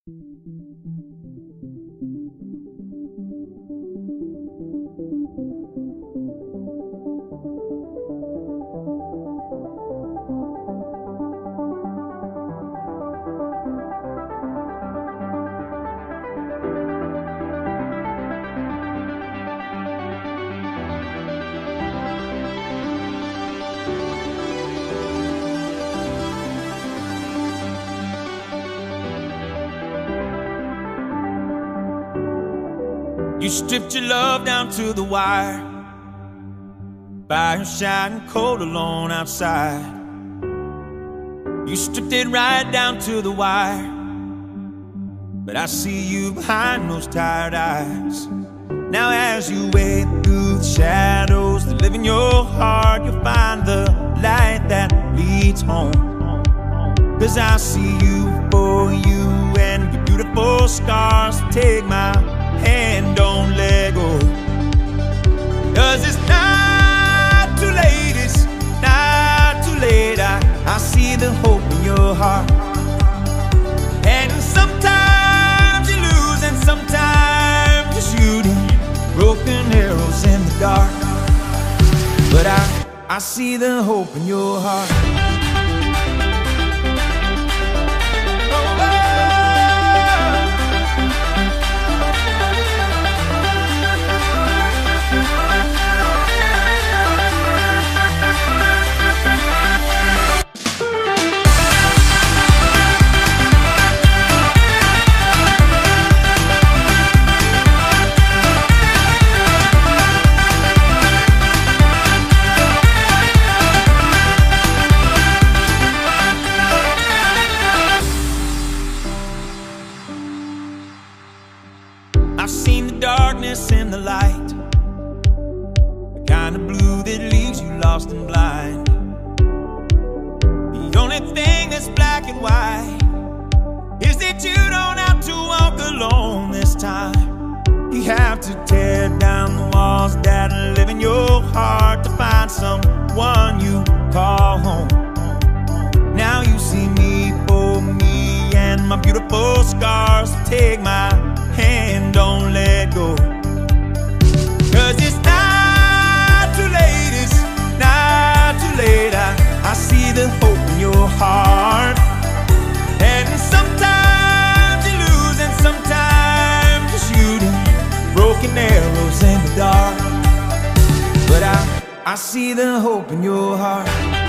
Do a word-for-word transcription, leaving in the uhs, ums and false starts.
You stripped your love down to the wire, fire shining cold alone outside. You stripped it right down to the wire, but I see you behind those tired eyes. Now as you wade through the shadows that live in your heart, you'll find the light that leads home. Cause I see you for you and your beautiful scars. Take my hand, don't let go. Cause it's not too late, it's not too late. I, I see the hope in your heart. And sometimes you lose and sometimes you're shooting broken arrows in the dark. But I, I see the hope in your heart. I've seen the darkness in the light, the kind of blue that leaves you lost and blind. The only thing that's black and white is that you don't have to walk alone this time. You have to tear down the walls that live in your heart to find someone you call home. Now you see me for me and my beautiful scars. Take my hand, don't let go. Cause it's not too late, it's not too late. I, I see the hope in your heart. And sometimes you lose and sometimes you're shooting broken arrows in the dark. But I, I see the hope in your heart.